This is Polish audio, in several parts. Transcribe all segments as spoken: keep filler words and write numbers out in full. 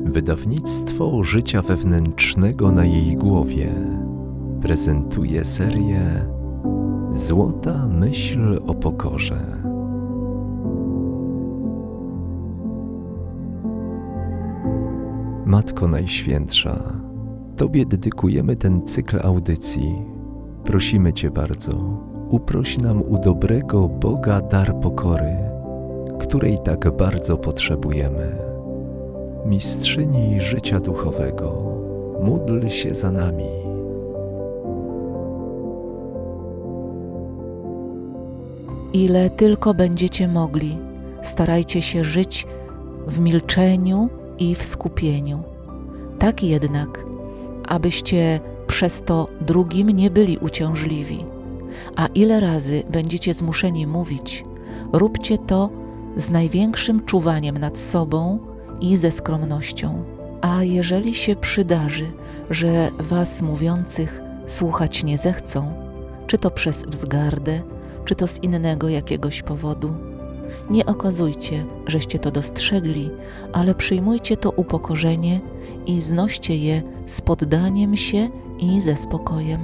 Wydawnictwo Życia Wewnętrznego na jej głowie prezentuje serię Złota myśl o pokorze. Matko Najświętsza, Tobie dedykujemy ten cykl audycji. Prosimy Cię bardzo, uproś nam u dobrego Boga dar pokory, której tak bardzo potrzebujemy. Mistrzyni życia duchowego, módl się za nami. Ile tylko będziecie mogli, starajcie się żyć w milczeniu i w skupieniu. Tak jednak, abyście przez to drugim nie byli uciążliwi. A ile razy będziecie zmuszeni mówić, róbcie to z największym czuwaniem nad sobą i ze skromnością. A jeżeli się przydarzy, że was mówiących słuchać nie zechcą, czy to przez wzgardę, czy to z innego jakiegoś powodu, nie okazujcie, żeście to dostrzegli, ale przyjmujcie to upokorzenie i znoście je z poddaniem się i ze spokojem.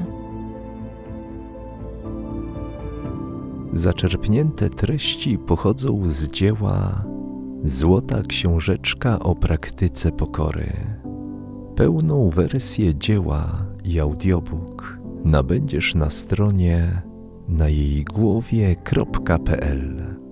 Zaczerpnięte treści pochodzą z dzieła Złota Książeczka o praktyce pokory. Pełną wersję dzieła i audiobook nabędziesz na stronie na jej głowie kropka p l.